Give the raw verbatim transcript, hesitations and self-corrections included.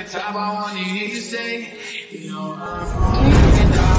top, I wanna hear you say, you know I'm wrong.